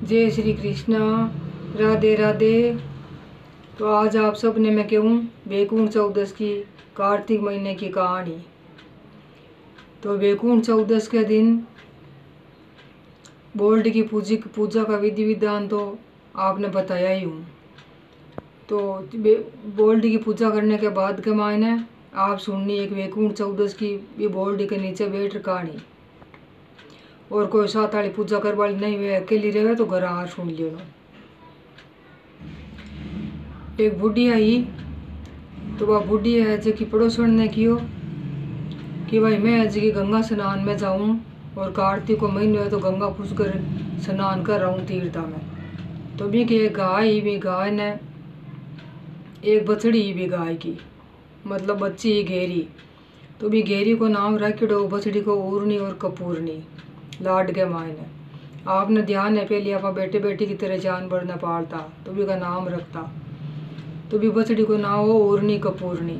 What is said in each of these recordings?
जय श्री कृष्णा, राधे राधे। तो आज आप सब ने मैं कहूँ वैकुंठ चौदस की कार्तिक महीने की कहानी। तो वैकुंठ चौदस के दिन बोल्ड की पूजा का विधि विधान तो आपने बताया ही हूँ। तो बोल्ड की पूजा करने के बाद के मायने आप सुननी एक वैकुंठ चौदस की ये बोल्ड के नीचे बैठ कहानी। और कोई साथ वाली पूजा कर वाली नहीं हुए अकेली रहे तो घर आ सुन लियो। एक बुढ़ी आई तो वह बुढ़ी है जो कि पड़ोसन ने कियो कि भाई मैं आज की गंगा स्नान में जाऊं और कार्तिक को महीने है तो गंगा पूछ कर स्नान कर रहा हूँ तीर्था में। तो भी कि गाय ने एक बछड़ी भी गाय की मतलब बच्ची ही घेरी। तो भी घेरी को नाम रखियो बछड़ी को उर्नी और कपूरनी लाड के मायने। आपने ध्यान है पहले आप बेटे बेटी की तरह जानवर न पालता तो भी का नाम रखता। तो भी बछड़ी को नाम हो उर्नी कपूरनी।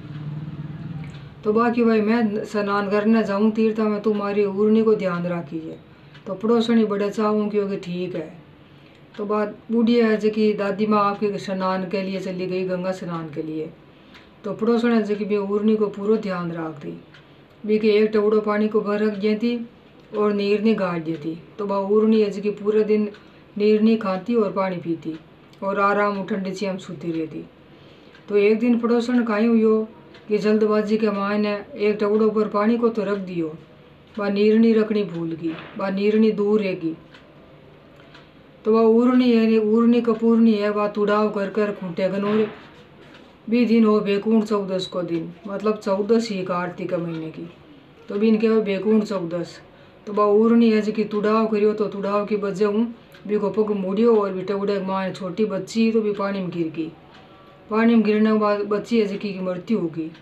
तो बाकी भाई मैं स्नान करने जाऊँ तीर्था में तुम्हारी उर्नी को ध्यान रखीजिए। तो पड़ोसनी बड़े चाहूँ क्योंकि ठीक है। तो बात बूढ़ी है जो कि दादी माँ आपके स्नान के लिए चली गई गंगा स्नान के लिए। तो पड़ोसन है जो कि उर्नी को पूरा ध्यान रख दी भी कि एक टबड़ो पानी को भर रख गई थी और नीरनी गाड़ दी थी। तो वह उर्नी है जो कि पूरे दिन नीरनी खाती और पानी पीती और आराम ठंडी सी हम सूती रहती। तो एक दिन पड़ोसन काई हुई कि जल्दबाजी के मायने एक टबड़ो पर पानी को तो रख दियो, वह नीरनी रखनी भूल गई, वह नीरनी दूर रहेगी। तो वह उर्नी कपूरनी है वह तुड़ाव कर कर खूंटे गनोरे भी दिन हो वैकुंठ चौदस को दिन मतलब चौदस ही कार्तिक महीने की। तो भी इनके वैकुंठ चौदस। तो वह उर्नी है जो कि तुड़ाव करियो तो तुड़ाव की वजह हूँ भी को पग मुड़ियो और भी टबड़े माँ छोटी बच्ची तो भी पानी में गिर गई। पानी में गिरने के बाद बच्ची है जो कि मृत्यु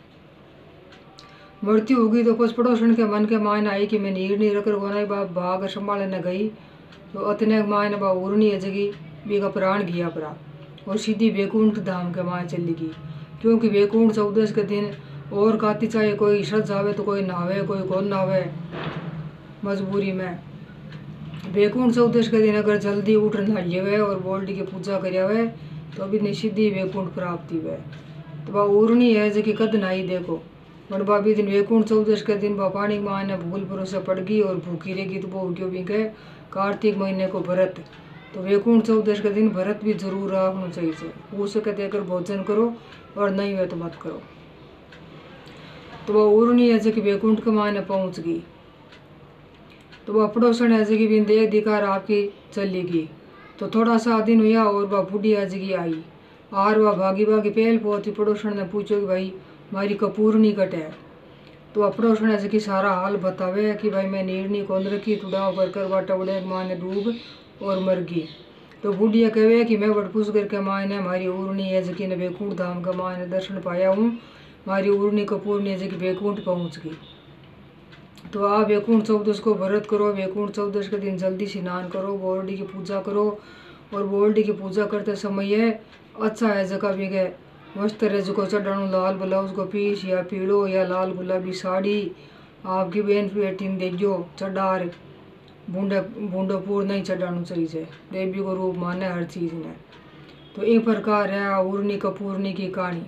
होगी। तो कुछ पड़ोसन के मन के मायने आई कि मैं नीरनी रख गोना बाप भाग संभालने गई। तो अतने मायने बा उर्नी है जगी भी का प्राण गया परा और सीधी वैकुंठ धाम के माए चली गई। क्योंकि वैकुंठ चौदस के दिन और काती चाहे कोई सज जावे तो कोई नहावे कोई कौन नहावे मजबूरी में। वैकुंठ चौदस के दिन अगर जल्दी उठ नहाइए और बोल्ड की पूजा करिए तो अभी निषिद्धि वैकुंठ प्राप्ति हुए। तो वह उर्नी है जो कि कद नहाई देखो और बाबी दिन वैकुंठ चौदस के दिन वह पानी माँ भूल भरोसे पड़ गई और भूखी रहेगी। तो वो क्यों भी गए कार्तिक महीने को व्रत। तो वैकुंठ चौदस के दिन व्रत भी जरूर रखना चाहिए। हो सके देकर भोजन करो और नहीं हुए तो मत करो। तो वह उर्नी है जो कि वैकुंठ के मायने पहुँच गई। तो वह पड़ोसन है जो कि बिन देख दिकार आपकी चली गई। तो थोड़ा सा दिन हुआ और वह बूढ़ी है जो कि आई और वह भागी पहल पहुँची। पड़ोसन ने पूछो कि भाई हमारी कपूरनी कट है। तो वह पड़ोसन है जो कि सारा हाल बतावे कि भाई मैं नीरनी कौन रखी तुड़ाव कर कर वाटा बड़े माँ डूब और मर गई। तो बूढ़िया कहे कि मैं बड़पूस करके मायने हमारी उर्नी है जो कि वैकुंठ धाम का मायने दर्शन पाया हूँ। हमारी उर्नी कपूरनी है जो कि वैकुंठ पहुँच गई। तो आप वैकुंठ चौदस को व्रत करो। वैकुंठ चौदस के दिन जल्दी स्नान करो, बोल्ड की पूजा करो। और बोल्ड की पूजा करते समय अच्छा है जगह भी गए मस्त रज को चढ़ानो लाल ब्लाउज को पीस या पीड़ो या लाल गुलाबी साड़ी आपकी बहन बेटी ने देखियो चढ़ार बूंदो पूर नहीं चढ़ाना चाहिए। देवी को रूप माने हर चीज ने। तो इस प्रकार है उर्नी कपूरनी की कहानी।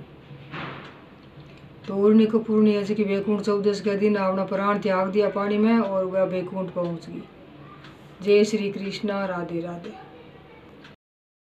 तो उर्नी कपूरनी ऐसे कि वैकुंठ चौदस के दिन अपना प्राण त्याग दिया पानी में और वह वैकुंठ पहुंच गई। जय श्री कृष्णा, राधे राधे।